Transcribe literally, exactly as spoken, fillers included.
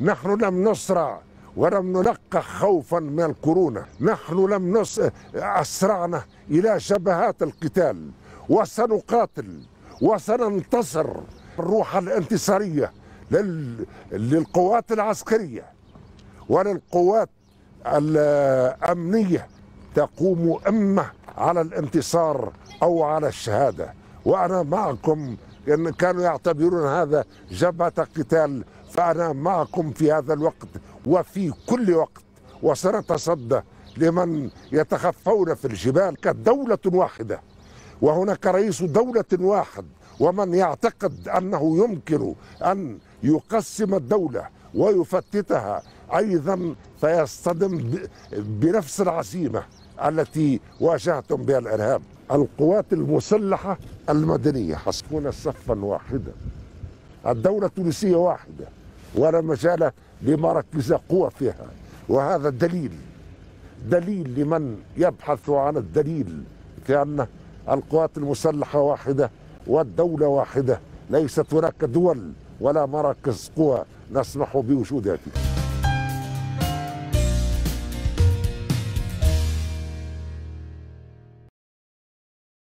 نحن لم نسرع ولم نلقح خوفا من الكورونا، نحن لم نس... أسرعنا إلى جبهات القتال، وسنقاتل وسننتصر. الروح الانتصارية لل... للقوات العسكرية وللقوات الأمنية تقوم إما على الانتصار أو على الشهادة، وأنا معكم. إن كانوا يعتبرون هذا جبهة قتال، فأنا معكم في هذا الوقت وفي كل وقت، وسنتصدى لمن يتخفون في الجبال. كدولة واحدة وهناك رئيس دولة واحد، ومن يعتقد أنه يمكن أن يقسم الدولة ويفتتها أيضا فيصطدم بنفس العزيمة التي واجهتم بها الإرهاب. القوات المسلحة المدنية حسبون صفا واحدا، الدولة التونسية واحدة ولا مجال لمراكز قوة فيها، وهذا دليل دليل لمن يبحث عن الدليل في أن القوات المسلحة واحدة والدولة واحدة، ليست هناك دول ولا مراكز قوى نسمح بوجودها فيها.